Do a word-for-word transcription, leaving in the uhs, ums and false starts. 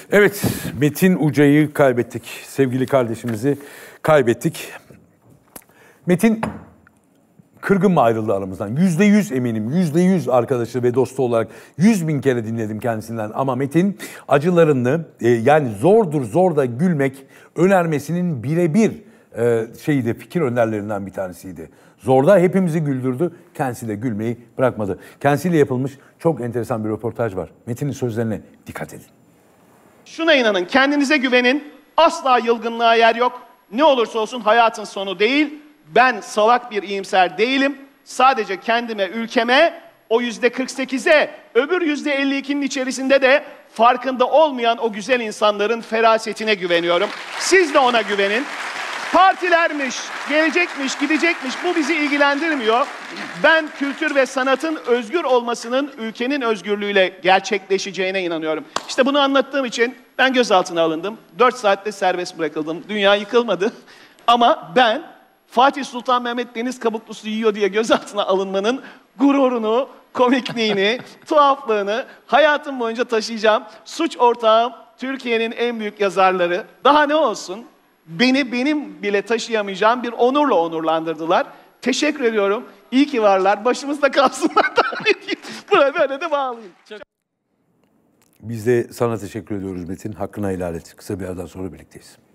Evet, Metin Uca'yı kaybettik. Sevgili kardeşimizi kaybettik. Metin kırgın mı ayrıldı aramızdan? Yüzde yüz eminim. Yüzde yüz arkadaşı ve dostu olarak yüz bin kere dinledim kendisinden. Ama Metin acılarını e, yani zordur zor da gülmek önermesinin birebir e, şeydi, fikir önderlerinden bir tanesiydi. Zorda hepimizi güldürdü. Kendisi de gülmeyi bırakmadı. Kendisiyle yapılmış çok enteresan bir röportaj var. Metin'in sözlerine dikkat edin. Şuna inanın, kendinize güvenin. Asla yılgınlığa yer yok. Ne olursa olsun hayatın sonu değil. Ben salak bir iyimser değilim. Sadece kendime, ülkeme, o yüzde kırk sekize, öbür yüzde elli ikinin içerisinde de farkında olmayan o güzel insanların ferasetine güveniyorum. Siz de ona güvenin. Partilermiş, gelecekmiş, gidecekmiş, bu bizi ilgilendirmiyor. Ben kültür ve sanatın özgür olmasının ülkenin özgürlüğüyle gerçekleşeceğine inanıyorum. İşte bunu anlattığım için ben gözaltına alındım. Dört saatte serbest bırakıldım. Dünya yıkılmadı. Ama ben Fatih Sultan Mehmet deniz kabuklusu yiyor diye gözaltına alınmanın gururunu, komikliğini, tuhaflığını hayatım boyunca taşıyacağım. Suç ortağım Türkiye'nin en büyük yazarları. Daha ne olsun? Beni benim bile taşıyamayacağım bir onurla onurlandırdılar. Teşekkür ediyorum. İyi ki varlar. Başımızda kalsınlar. Buraya böyle de bağlayayım. Biz de sana teşekkür ediyoruz Metin. Hakkını helal et. Kısa bir aradan sonra birlikteyiz.